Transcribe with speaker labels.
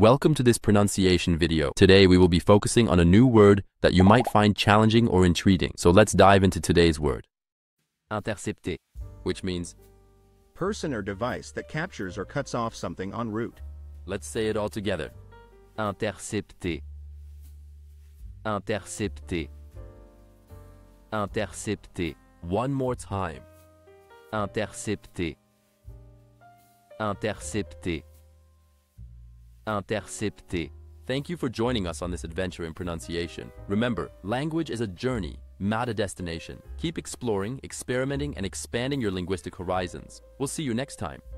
Speaker 1: Welcome to this pronunciation video. Today we will be focusing on a new word that you might find challenging or intriguing. So let's dive into today's word.
Speaker 2: Intercepter.
Speaker 1: Which means,
Speaker 3: person or device that captures or cuts off something en route.
Speaker 1: let's say it all together.
Speaker 2: Intercepter. Intercepter. Intercepter.
Speaker 1: One more time.
Speaker 2: Intercepter. Intercepter. Intercepter.
Speaker 1: Thank you for joining us on this adventure in pronunciation. Remember, language is a journey, not a destination. Keep exploring, experimenting, and expanding your linguistic horizons. We'll see you next time.